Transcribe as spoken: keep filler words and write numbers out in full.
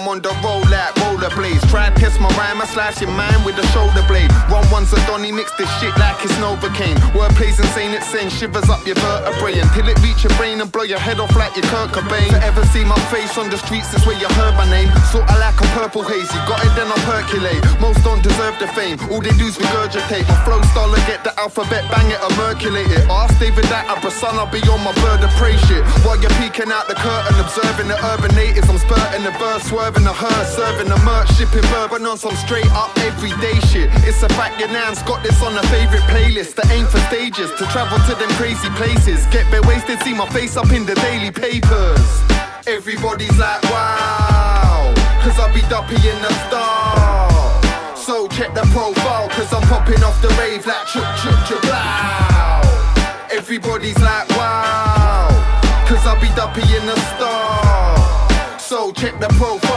on the roll like rollerblades. Try test my rhyme, I slice your mind with a shoulder blade. Run one's a Donny, mix this shit like it's Novocaine. Wordplay's insane, it sends shivers up your vertebrae until it reach your brain and blow your head off like your Kurt Cobain. To ever see my face on the streets, that's where you heard my name. Sorta like a purple hazy, got it then I percolate. Most don't deserve the fame, all they do's regurgitate. My flow style will get the alphabet, bang it, immaculate it. Ask David Attenborough, son, I'll be on my bird of prey shit. While you're peeking out the curtain, observing the urban natives, I'm spurting the verse, swerving the hearse, serving the merch, shipping bourbon on some straight up everyday shit. It's a fact your nan's got this on a favourite playlist. The aim for stages, to travel to them crazy places. Get bit wasted, see my face up in the daily papers. Everybody's like wow, cause I be duppy in the style. So check the profile, cause I'm popping off the rave like chuk chuk chuk wow. Everybody's like wow, cause I be duppy in the style. So check the profile.